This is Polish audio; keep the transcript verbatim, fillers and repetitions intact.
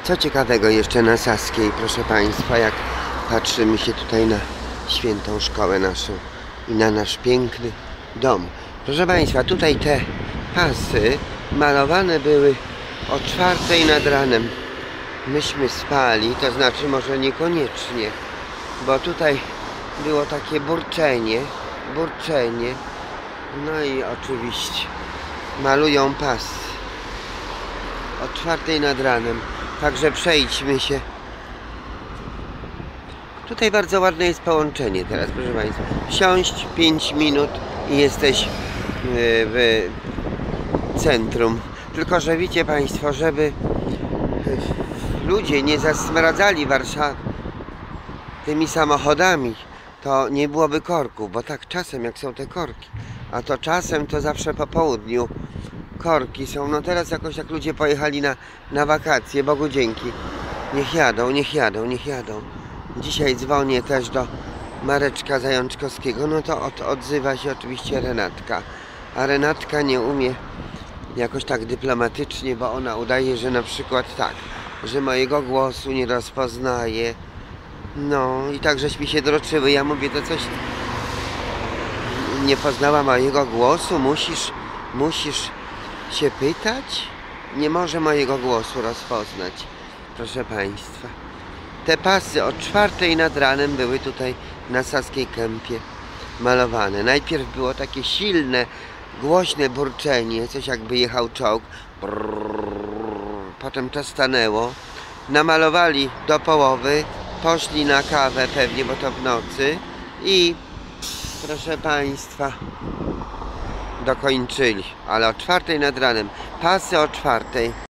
Co ciekawego jeszcze na Saskiej, proszę Państwa, jak patrzymy się tutaj na świętą szkołę naszą i na nasz piękny dom. Proszę Państwa, tutaj te pasy malowane były o czwartej nad ranem. Myśmy spali, to znaczy może niekoniecznie, bo tutaj było takie burczenie, burczenie, no i oczywiście malują pasy o czwartej nad ranem. Także przejdźmy się. Tutaj bardzo ładne jest połączenie teraz, proszę Państwa. Wsiąść pięć minut i jesteś w centrum. Tylko że wiecie Państwo, żeby ludzie nie zasmradzali Warszawy tymi samochodami, to nie byłoby korków, bo tak czasem jak są te korki, a to czasem to zawsze po południu korki są. No teraz jakoś tak ludzie pojechali na, na wakacje, Bogu dzięki. Niech jadą, niech jadą, niech jadą. Dzisiaj dzwonię też do Mareczka Zajączkowskiego, no to od, odzywa się oczywiście Renatka. A Renatka nie umie jakoś tak dyplomatycznie, bo ona udaje, że na przykład tak, że mojego głosu nie rozpoznaje. No i tak żeśmy się droczyły. Ja mówię, to coś nie poznała mojego głosu, musisz, musisz się pytać? Nie może mojego głosu rozpoznać, proszę Państwa. Te pasy o czwartej nad ranem były tutaj na Saskiej Kępie malowane. Najpierw było takie silne, głośne burczenie, coś jakby jechał czołg. Potem to stanęło. Namalowali do połowy, poszli na kawę pewnie, bo to w nocy i proszę Państwa, dokończyli, ale o czwartej nad ranem. Pasy o czwartej.